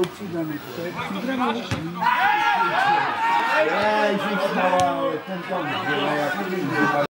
přidaný. To je přidaný. Ježiš, ten tam dělá, jak